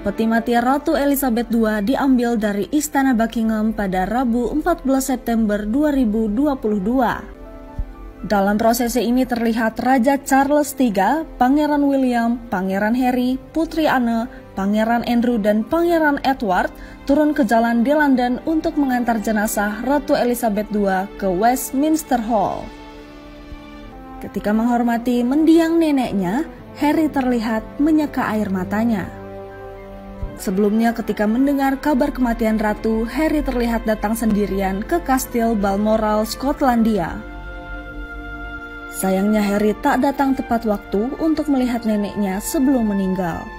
Peti mati Ratu Elizabeth II diambil dari Istana Buckingham pada Rabu 14 September 2022. Dalam prosesi ini terlihat Raja Charles III, Pangeran William, Pangeran Harry, Putri Anne, Pangeran Andrew, dan Pangeran Edward turun ke jalan di London untuk mengantar jenazah Ratu Elizabeth II ke Westminster Hall. Ketika menghormati mendiang neneknya, Harry terlihat menyeka air matanya. Sebelumnya ketika mendengar kabar kematian Ratu, Harry terlihat datang sendirian ke Kastil Balmoral, Skotlandia. Sayangnya Harry tak datang tepat waktu untuk melihat neneknya sebelum meninggal.